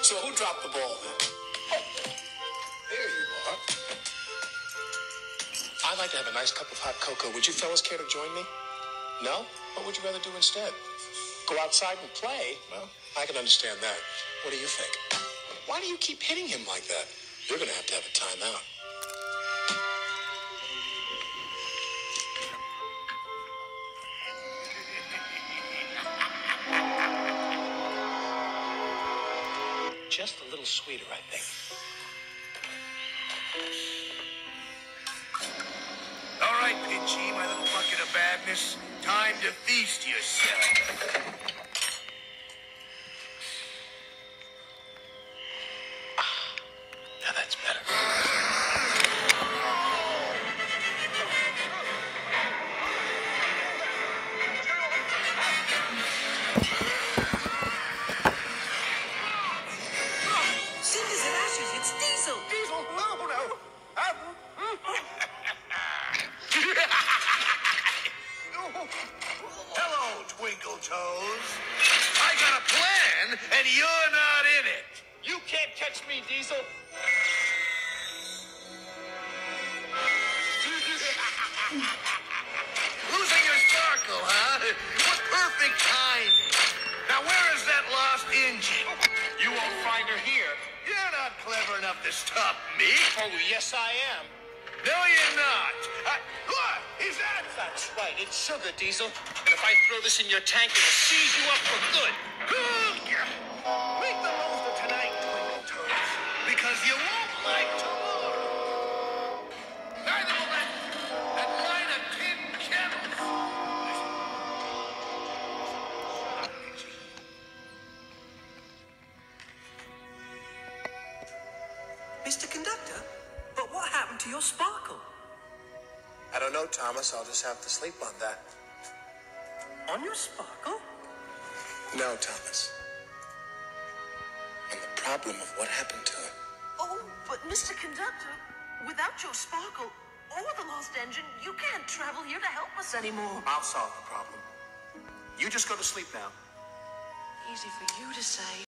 So who dropped the ball then? Oh, there you are. I'd like to have a nice cup of hot cocoa. Would you fellas care to join me? No? What would you rather do instead? Go outside and play? Well, I can understand that. What do you think? Why do you keep hitting him like that? You're going to have a timeout. Just a little sweeter, I think. All right, Pinchy, my little bucket of badness. Time to feast yourself. Now that's better. Cinders and ashes, it's Diesel! Diesel, no. Hello, Twinkle Toes. I got a plan, and you're not in it. You can't catch me, Diesel. Losing your sparkle, huh? What perfect timing. Now, where is that lost engine? You won't find her here. You're not clever enough to stop me. Oh, yes, I am. No, you're not. What is that? That's right. It's sugar, Diesel. And if I throw this in your tank, it'll seize you up for good. Make the most of tonight, Twinkle Toes, because you won't like tomorrow. Neither will that line of tin kettles. Mr. Conductor, but what happened to your sparkle? I don't know, Thomas. I'll just have to sleep on that. On your sparkle? No, Thomas. On the problem of what happened to him. Oh, but Mr. Conductor, without your sparkle or the lost engine, you can't travel here to help us anymore. I'll solve the problem. You just go to sleep now. Easy for you to say.